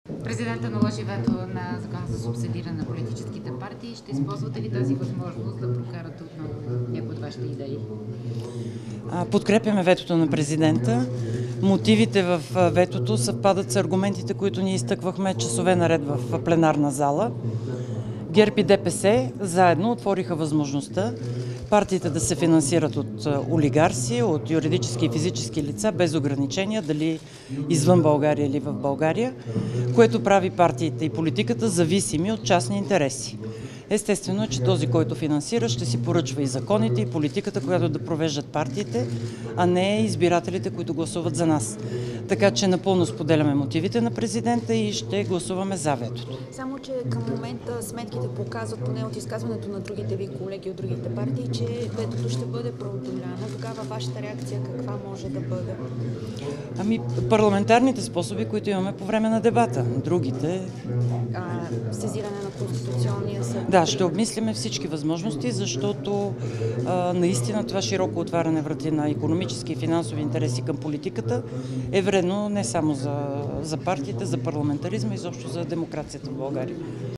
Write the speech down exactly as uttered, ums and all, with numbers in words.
Президента наложи вето на закона за субсидиране на политическите партии. Ще използвате ли тази възможност да прокарате отново някои от вашите идеи? Подкрепяме ветото на президента. Мотивите в ветото съвпадат с аргументите, които ние изтъквахме часове наред в пленарна зала. ГЕРБ и ДПС заедно отвориха възможността партиите да се финансират от олигарси, от юридически и физически лица без ограничения, дали извън България или в България, което прави партиите и политиката зависими от частни интереси. Естествено е, че този, който финансира, ще си поръчва и законите, и политиката, която да провеждат партиите, а не избирателите, които гласуват за нас. Така че напълно споделяме мотивите на президента и ще гласуваме за ветото. Само че към момента сметките показват, поне от изказването на другите ви колеги от другите партии, че ветото ще бъде преодоляно. Тогава вашата реакция каква може да бъде? Ами парламентарните способи, които имаме по време на дебата. Другите... А, сезиране на Конституционния съд. Да, ще обмислиме всички възможности, защото а, наистина това широко отваряне врати на икономически и финансови интереси към политиката е вредно не само за, за партиите, за парламентаризма, изобщо за демокрацията в България.